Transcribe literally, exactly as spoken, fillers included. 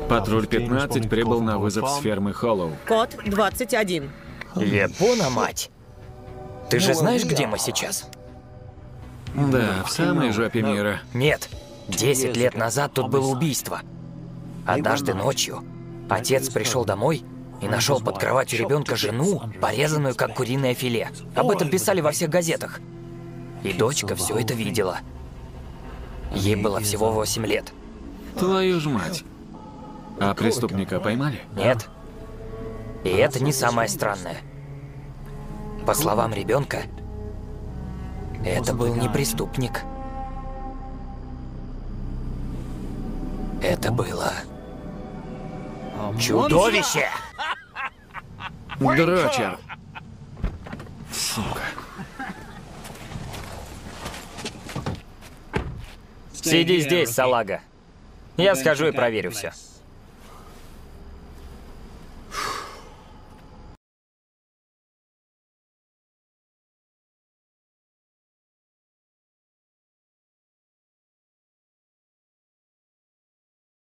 Патруль пятнадцать прибыл на вызов с фермы Холлоу. Код двадцать один. Япона, мать! Ты же знаешь, где мы сейчас? Да, в самой жопе мира. Нет. Десять лет назад тут было убийство. Однажды ночью отец пришел домой и нашел под кроватью ребенка жену, порезанную как куриное филе. Об этом писали во всех газетах. И дочка все это видела. Ей было всего восемь лет. Твою ж мать. А преступника поймали? Нет. И это не самое странное. По словам ребенка, это был не преступник. Это было чудовище! Дрочер. Сука. Сиди здесь, салага. Я схожу и проверю все.